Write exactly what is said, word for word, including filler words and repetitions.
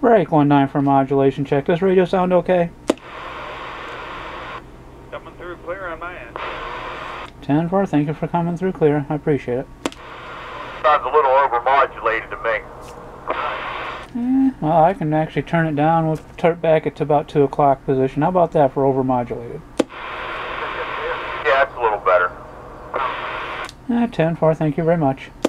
Break one nine for modulation check. Does radio sound okay? Coming through clear on my end. ten four, thank you for coming through clear. I appreciate it. Sounds a little overmodulated to me. Eh, well, I can actually turn it down. We'll turn it back at to about two o'clock position. How about that for overmodulated? Yeah, it's a little better. Eh, ten four, thank you very much.